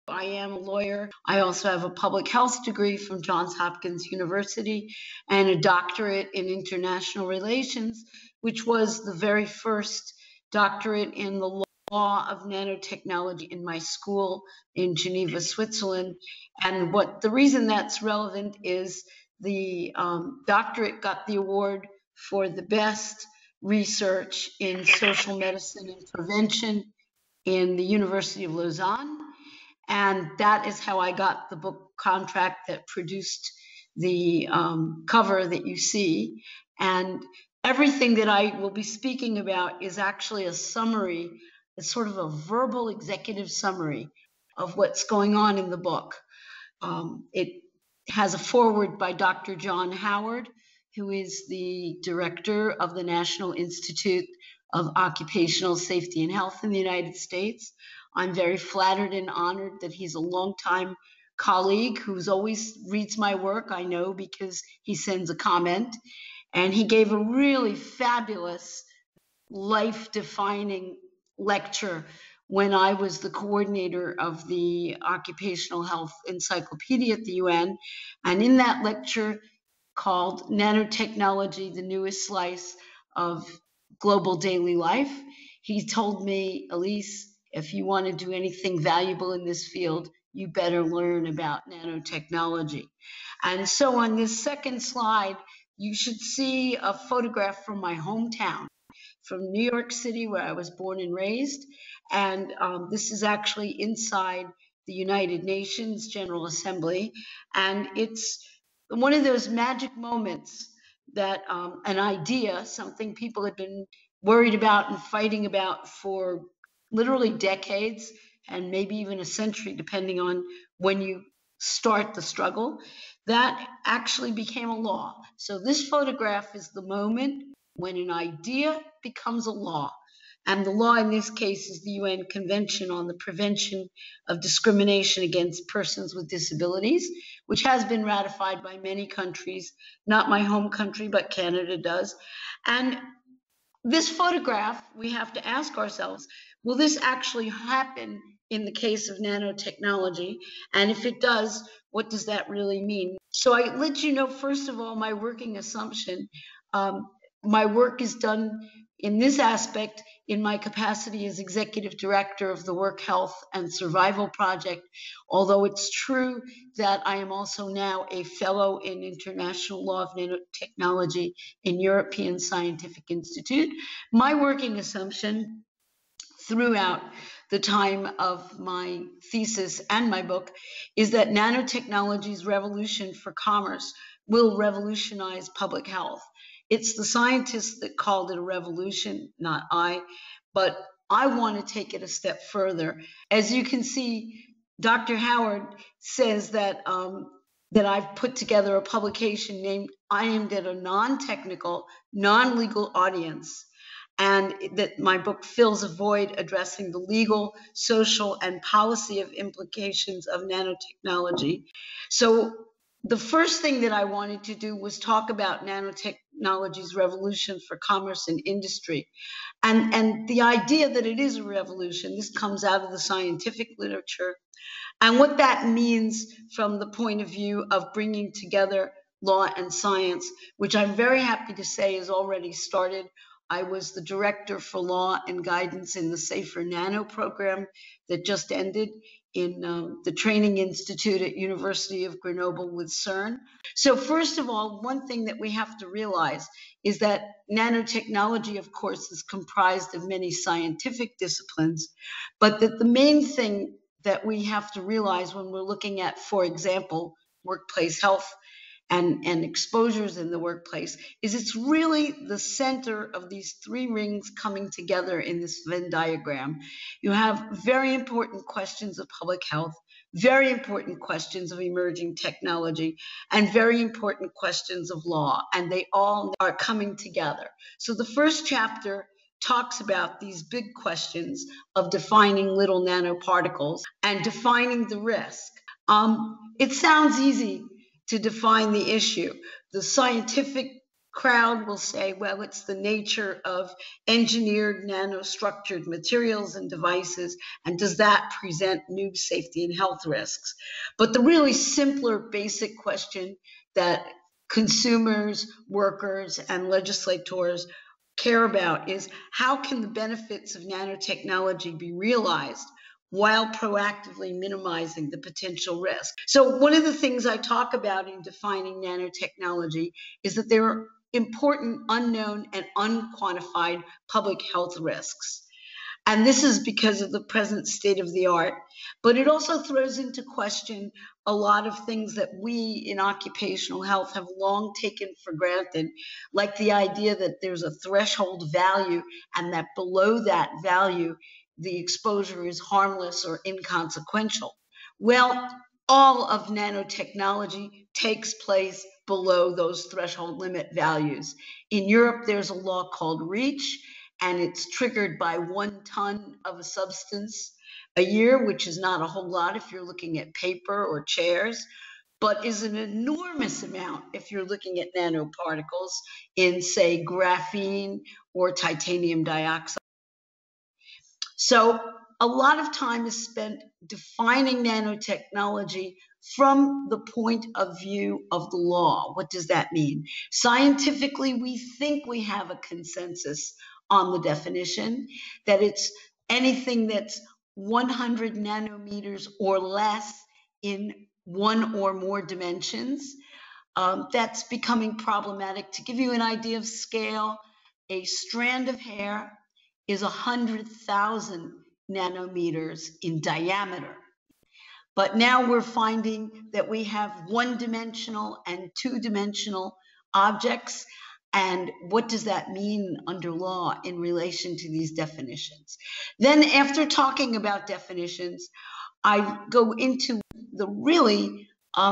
I am a lawyer. I also have a public health degree from Johns Hopkins University and a doctorate in international relations, which was the very first doctorate in the law of nanotechnology in my school in Geneva, Switzerland. And the reason that's relevant is the doctorate got the award for the best research in social medicine and prevention in the University of Lausanne. And that is how I got the book contract that produced the cover that you see. And everything that I will be speaking about is actually a summary, it's sort of a verbal executive summary of what's going on in the book. It has a foreword by Dr. John Howard, who is the director of the National Institute of Occupational Safety and Health in the United States. I'm very flattered and honored that he's a longtime colleague who's always reads my work, I know, because he sends a comment. And he gave a really fabulous, life-defining lecture when I was the coordinator of the Occupational Health Encyclopedia at the UN. And in that lecture called Nanotechnology, the Newest Slice of Global Daily Life, he told me, Elise, if you want to do anything valuable in this field, you better learn about nanotechnology. And so on this second slide, you should see a photograph from my hometown, from New York City, where I was born and raised. And this is actually inside the United Nations General Assembly. And it's one of those magic moments that an idea, something people had been worried about and fighting about for literally decades and maybe even a century, depending on when you start the struggle, that actually became a law. So this photograph is the moment when an idea becomes a law. And the law in this case is the UN Convention on the Prevention of Discrimination Against Persons with Disabilities, which has been ratified by many countries, not my home country, but Canada does. And this photograph, we have to ask ourselves, will this actually happen in the case of nanotechnology? And if it does, what does that really mean? So I let you know, first of all, my working assumption. My work is done in this aspect in my capacity as executive director of the Work Health and Survival Project, although it's true that I am also now a fellow in International Law of Nanotechnology in European Scientific Institute. My working assumption throughout the time of my thesis and my book is that nanotechnology's revolution for commerce will revolutionize public health. It's the scientists that called it a revolution, not I, but I want to take it a step further. As you can see, Dr. Howard says that that I've put together a publication aimed at a non-technical, non-legal audience, and that my book fills a void addressing the legal, social, and policy of implications of nanotechnology. So the first thing that I wanted to do was talk about nanotechnology's revolution for commerce and industry. And the idea that it is a revolution, this comes out of the scientific literature, and what that means from the point of view of bringing together law and science, which I'm very happy to say has already started. I was the director for law and guidance in the Safer Nano program that just ended in the Training Institute at University of Grenoble with CERN. So first of all, one thing that we have to realize is that nanotechnology, of course, is comprised of many scientific disciplines, but that the main thing that we have to realize when we're looking at, for example, workplace health and exposures in the workplace, is it's really the center of these three rings coming together in this Venn diagram. You have very important questions of public health, very important questions of emerging technology, and very important questions of law, and they all are coming together. So the first chapter talks about these big questions of defining little nanoparticles and defining the risk. It sounds easy to define the issue. The scientific crowd will say, well, it's the nature of engineered nanostructured materials and devices, and does that present new safety and health risks? But the really simpler, basic question that consumers, workers, and legislators care about is how can the benefits of nanotechnology be realized while proactively minimizing the potential risk? So one of the things I talk about in defining nanotechnology is that there are important unknown and unquantified public health risks. And this is because of the present state of the art. But it also throws into question a lot of things that we in occupational health have long taken for granted, like the idea that there's a threshold value and that below that value, the exposure is harmless or inconsequential. Well, all of nanotechnology takes place below those threshold limit values. In Europe, there's a law called REACH, and it's triggered by 1 ton of a substance a year, which is not a whole lot if you're looking at paper or chairs, but is an enormous amount if you're looking at nanoparticles in, say, graphene or titanium dioxide. So a lot of time is spent defining nanotechnology from the point of view of the law. What does that mean? Scientifically, we think we have a consensus on the definition, that it's anything that's 100 nanometers or less in one or more dimensions. That's becoming problematic. To give you an idea of scale, a strand of hair is 100,000 nanometers in diameter. But now we're finding that we have one-dimensional and two-dimensional objects. And what does that mean under law in relation to these definitions? Then after talking about definitions, I go into the really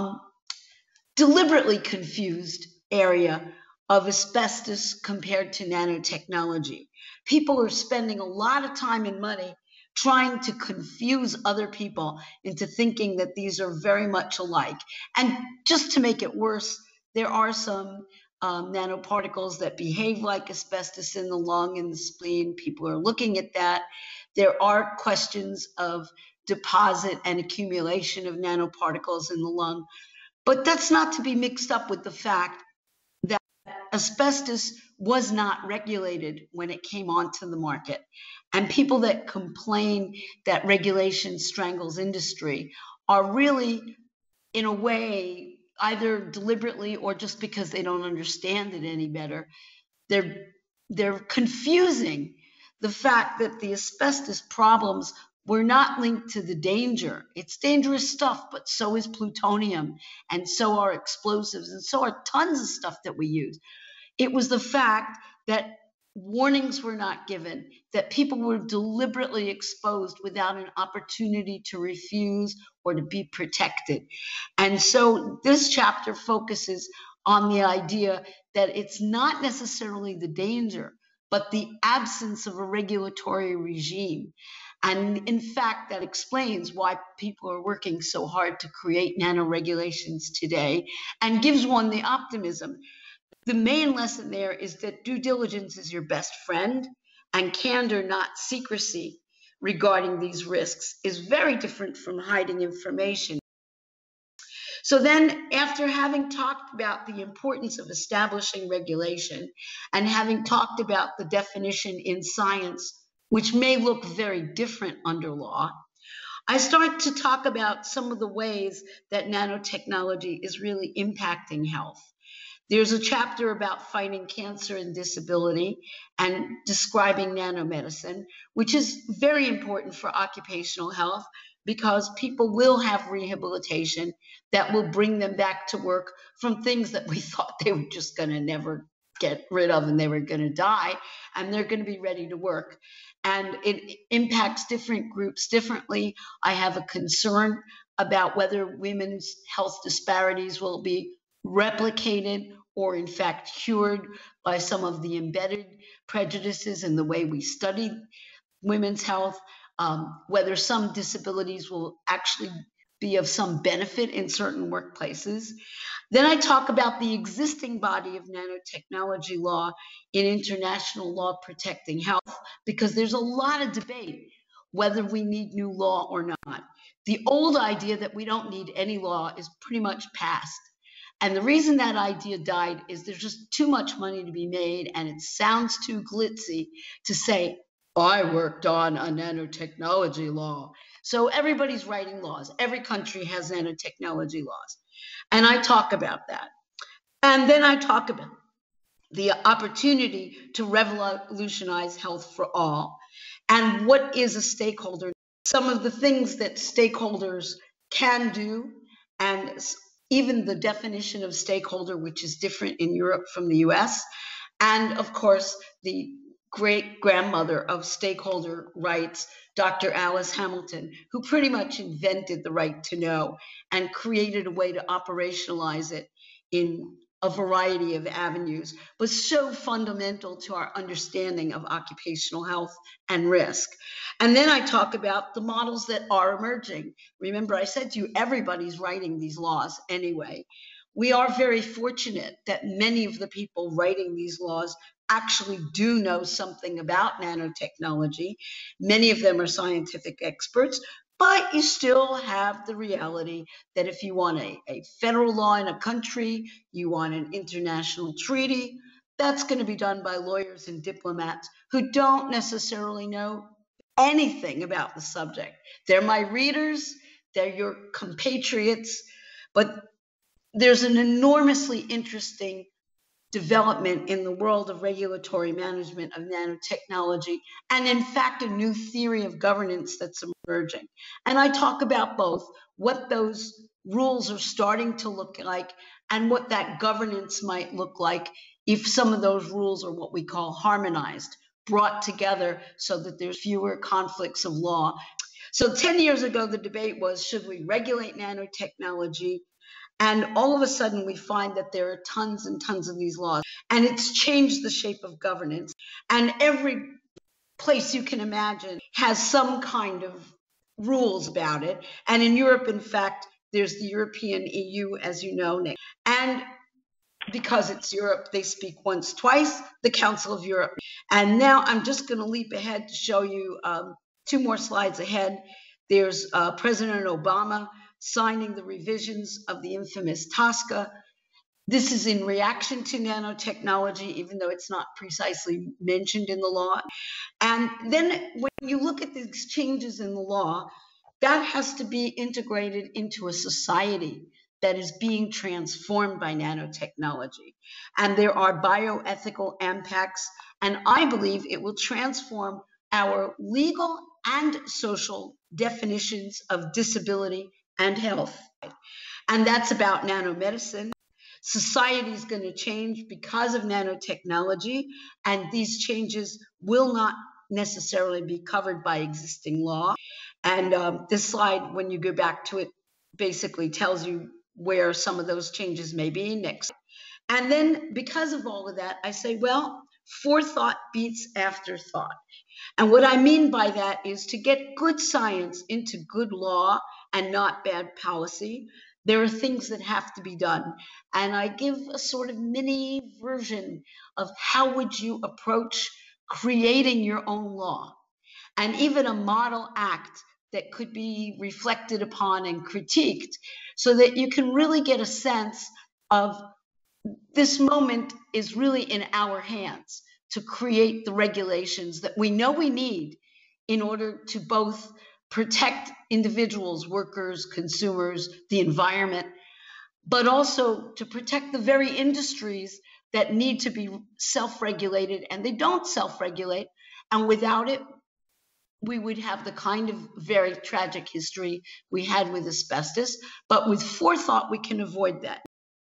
deliberately confused area of asbestos compared to nanotechnology. People are spending a lot of time and money trying to confuse other people into thinking that these are very much alike. And just to make it worse, there are some nanoparticles that behave like asbestos in the lung and the spleen. People are looking at that. There are questions of deposit and accumulation of nanoparticles in the lung. But that's not to be mixed up with the fact that asbestos was not regulated when it came onto the market. And people that complain that regulation strangles industry are really, in a way, either deliberately or just because they don't understand it any better, they're confusing the fact that the asbestos problems were not linked to the danger. It's dangerous stuff, but so is plutonium, and so are explosives, and so are tons of stuff that we use. It was the fact that warnings were not given, that people were deliberately exposed without an opportunity to refuse or to be protected. And so this chapter focuses on the idea that it's not necessarily the danger, but the absence of a regulatory regime. And in fact, that explains why people are working so hard to create nano regulations today, and gives one the optimism. The main lesson there is that due diligence is your best friend, and candor, not secrecy, regarding these risks is very different from hiding information. So then, after having talked about the importance of establishing regulation and having talked about the definition in science, which may look very different under law, I start to talk about some of the ways that nanotechnology is really impacting health. There's a chapter about fighting cancer and disability and describing nanomedicine, which is very important for occupational health because people will have rehabilitation that will bring them back to work from things that we thought they were just going to never get rid of and they were going to die, and they're going to be ready to work. And it impacts different groups differently. I have a concern about whether women's health disparities will be replicated or in fact cured by some of the embedded prejudices in the way we study women's health, whether some disabilities will actually be of some benefit in certain workplaces. Then I talk about the existing body of nanotechnology law in international law protecting health, because there's a lot of debate whether we need new law or not. The old idea that we don't need any law is pretty much past. And the reason that idea died is there's just too much money to be made, and it sounds too glitzy to say, I worked on a nanotechnology law. So everybody's writing laws. Every country has nanotechnology laws. And I talk about that. And then I talk about the opportunity to revolutionize health for all. And what is a stakeholder? Some of the things that stakeholders can do, and even the definition of stakeholder, which is different in Europe from the US. And of course, the great grandmother of stakeholder rights, Dr. Alice Hamilton, who pretty much invented the right to know and created a way to operationalize it in a variety of avenues, was so fundamental to our understanding of occupational health and risk. And then I talk about the models that are emerging. Remember, I said to you, everybody's writing these laws anyway. We are very fortunate that many of the people writing these laws actually do know something about nanotechnology. Many of them are scientific experts, but you still have the reality that if you want a federal law in a country, you want an international treaty, that's going to be done by lawyers and diplomats who don't necessarily know anything about the subject. They're my readers, they're your compatriots, but there's an enormously interesting development in the world of regulatory management of nanotechnology, and in fact, a new theory of governance that's emerging. And I talk about both what those rules are starting to look like and what that governance might look like if some of those rules are what we call harmonized, brought together so that there's fewer conflicts of law. So 10 years ago, the debate was, should we regulate nanotechnology? And all of a sudden, we find that there are tons and tons of these laws. And it's changed the shape of governance. And every place you can imagine has some kind of rules about it. And in Europe, in fact, there's the European EU, as you know. And because it's Europe, they speak once, twice, the Council of Europe. And now I'm just going to leap ahead to show you 2 more slides ahead. There's President Obama signing the revisions of the infamous TSCA. This is in reaction to nanotechnology, even though it's not precisely mentioned in the law. And then when you look at these changes in the law, that has to be integrated into a society that is being transformed by nanotechnology. And there are bioethical impacts, and I believe it will transform our legal and social definitions of disability and health. And that's about nanomedicine. Society is going to change because of nanotechnology, and these changes will not necessarily be covered by existing law. And this slide, when you go back to it, basically tells you where some of those changes may be next. And then because of all of that, I say, well, forethought beats afterthought. And what I mean by that is to get good science into good law and not bad policy, there are things that have to be done. And I give a sort of mini version of how would you approach creating your own law, and even a model act that could be reflected upon and critiqued, so that you can really get a sense of this moment is really in our hands to create the regulations that we know we need in order to both protect individuals, workers, consumers, the environment, but also to protect the very industries that need to be self-regulated, and they don't self-regulate. And without it, we would have the kind of very tragic history we had with asbestos, but with forethought, we can avoid that.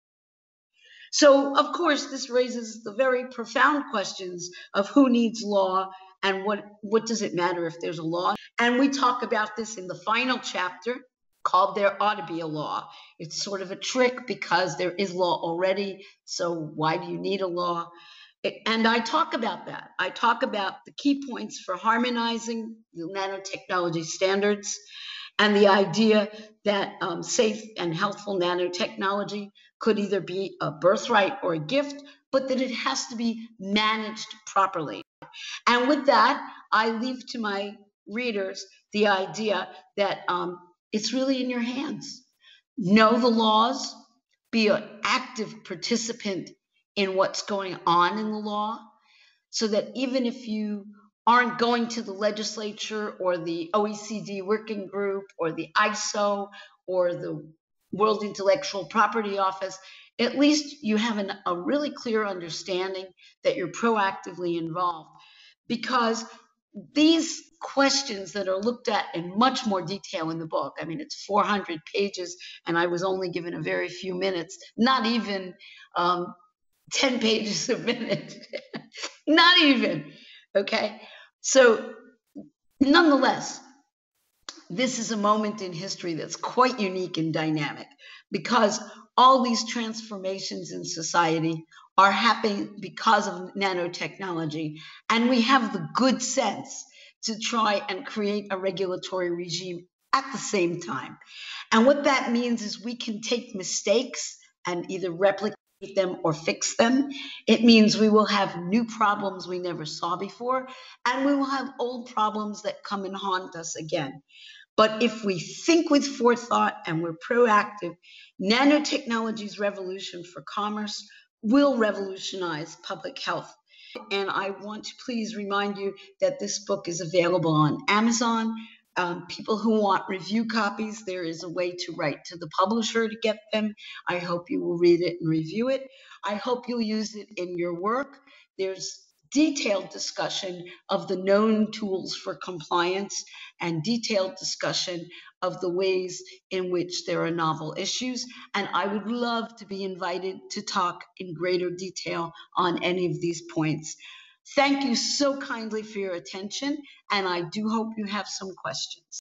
So, of course, this raises the very profound questions of who needs law and what does it matter if there's a law? And we talk about this in the final chapter called There Ought to Be a Law. It's sort of a trick because there is law already, so why do you need a law? And I talk about that. I talk about the key points for harmonizing the nanotechnology standards And the idea that safe and healthful nanotechnology could either be a birthright or a gift, but that it has to be managed properly. And with that, I leave to my readers the idea that it's really in your hands. Know the laws, be an active participant in what's going on in the law, so that even if you aren't going to the legislature or the OECD working group or the ISO or the World Intellectual Property Office, at least you have a really clear understanding that you're proactively involved. Because these questions that are looked at in much more detail in the book, I mean, it's 400 pages, and I was only given a very few minutes, not even 10 pages a minute. Not even, okay? So, nonetheless, this is a moment in history that's quite unique and dynamic because all these transformations in society are happening because of nanotechnology, and we have the good sense to try and create a regulatory regime at the same time. And what that means is we can take mistakes and either replicate them or fix them. It means we will have new problems we never saw before, and we will have old problems that come and haunt us again. But if we think with forethought and we're proactive, nanotechnology's revolution for commerce will revolutionize public health. And I want to please remind you that this book is available on Amazon. People who want review copies, there is a way to write to the publisher to get them. I hope you will read it and review it. I hope you'll use it in your work. There's detailed discussion of the known tools for compliance and detailed discussion of the ways in which there are novel issues. And I would love to be invited to talk in greater detail on any of these points. Thank you so kindly for your attention, and I do hope you have some questions.